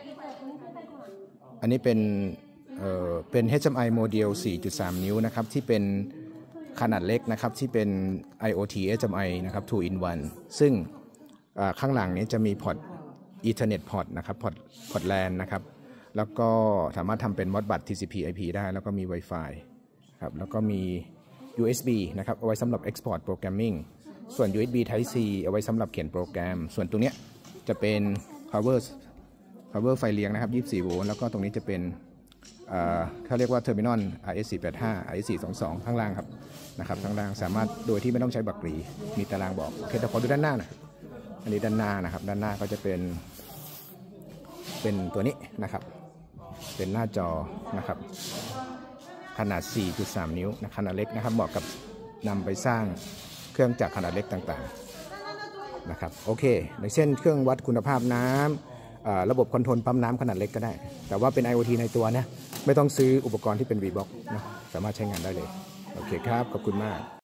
อันนี้เป็น HMI โมเดล 4.3 นิ้วนะครับที่เป็นขนาดเล็กนะครับที่เป็น IoT HMI นะครับ 2 in 1 ซึ่งข้างหลังนี้จะมีพอร์ต Ethernet พอร์ตนะครับพอร์ต LAN นะครับแล้วก็สามารถทำเป็น Modbus TCP/IP ได้แล้วก็มี Wi-Fi ครับแล้วก็มี USB นะครับเอาไว้สำหรับ Export Programming ส่วน USB Type C เอาไว้สำหรับเขียนโปรแกรมส่วนตรงนี้จะเป็น power ไฟเลี้ยงนะครับ24 โวลต์แล้วก็ตรงนี้จะเป็นเขาเรียกว่า Terminal RS485 RS422 ข้างล่างครับนะครับข้างล่างสามารถโดยที่ไม่ต้องใช้บักกรีมีตารางบอกโอเคแต่ขอดูด้านหน้าหน่อยอันนี้ด้านหน้านะครับด้านหน้าก็จะเป็นตัวนี้นะครับเป็นหน้าจอนะครับขนาด 4.3 นิ้วนะขนาดเล็กนะครับเหมาะกับนำไปสร้างเครื่องจักรขนาดเล็กต่างๆนะครับโอเคในเช่นเครื่องวัดคุณภาพน้ำระบบคอนโทรลปั๊มน้ำขนาดเล็กก็ได้แต่ว่าเป็น IoT ในตัวนะไม่ต้องซื้ออุปกรณ์ที่เป็น VBox นะสามารถใช้งานได้เลยโอเคครับขอบคุณมาก